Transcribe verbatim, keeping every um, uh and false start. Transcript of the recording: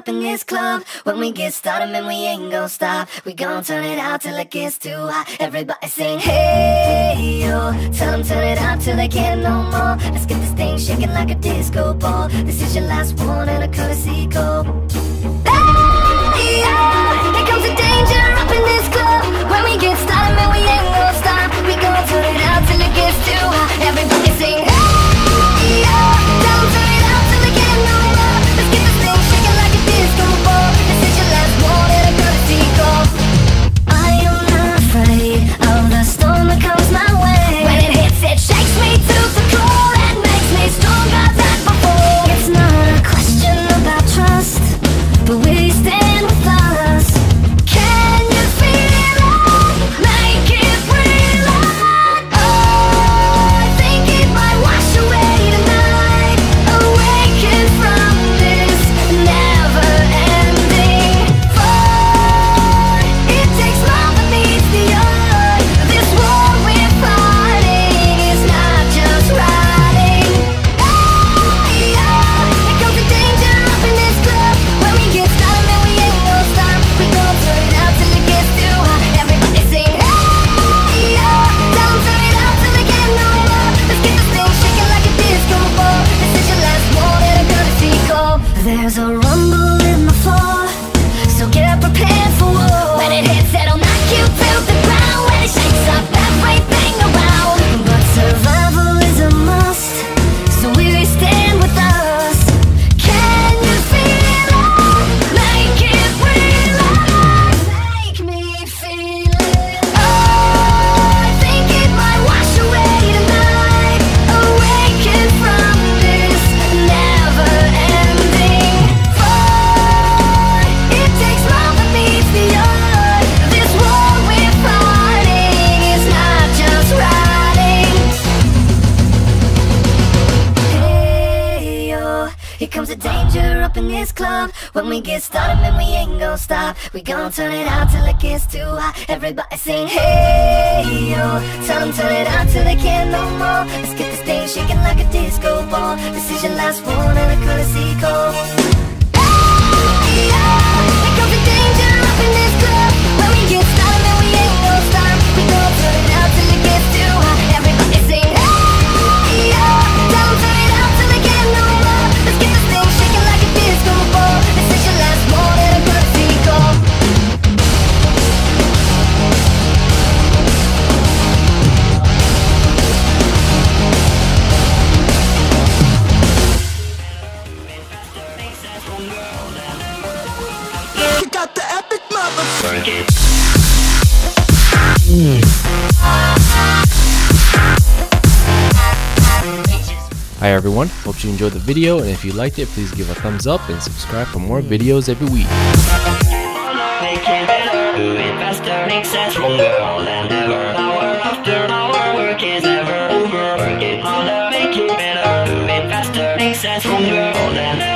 up in this club. When we get started, man, we ain't gon' stop. We gon' turn it out till it gets too hot. Everybody sing, hey, yo. Tell them turn it out till they can't no more. Let's get this thing shaking like a disco ball. This is your last one and a courtesy call. Hey, yo. Here comes the danger up in this club. When we get started, man, we ain't gon' stop. We gon' turn it out till it gets too hot. Everybody sing, hey, yo. Tell them turn it out till they can't no more. Let's get this thing shaking like a disco ball. This is your last one and a courtesy call. I am not afraid of the storm that comes my way. When it hits, it shakes me to the core and makes me stronger than before. It's not a question about trust, but will you stand with us? Can you feel it? Make it real. Oh, I think it might wash away tonight. Awaken from this never-ending fight. It takes love that meets the eye. This war we're fighting is not just riding. Hey, yeah. Here comes the danger up in this club. When we get started, man, we ain't gon' stop. We gon' turn it out till it gets too hot. Everybody sing, hey, yeah. Tell them turn it out till they can't no more. Let's get this thing shaking like a disco ball. This is your last one and a courtesy call. There's a rumble in the floor, so get prepared for war. When it hits, it'll knock you to the ground. When it shakes up everything around. But survival is a must, so will you stand with us? Can you feel it? Make it real. Make me feel it. Oh, I think it might wash away tonight. Awaken from this never-ending fight. It takes love that meets the eye. This war we're fighting is not just riding. Hey, yo. Here comes the danger up in this club. When we get started, man, we ain't gon' stop. We gon' turn it out till it gets too hot. Everybody sing, hey, yo. Tell them turn it out till they can't no more. Let's get this thing shaking like a disco ball. This is your last one and a courtesy call. Hey, yeah. Here comes the danger up in this club. When we get started, man, we ain't gon' stop. We gon' turn it out till it gets too hot. Everybody sing, hey, yeah. Tell them turn it out till they can't no more. Let's get this thing shaking like a disco ball. This is your last one and a courtesy call. You got the epic motherfucker. Hi everyone, hope you enjoyed the video, and if you liked it, please give a thumbs up and subscribe for more videos every week. Make it better, do it faster, makes us stronger than ever. Hour after hour, work is never over. Work it harder, make it better, do it faster, makes us stronger than ever.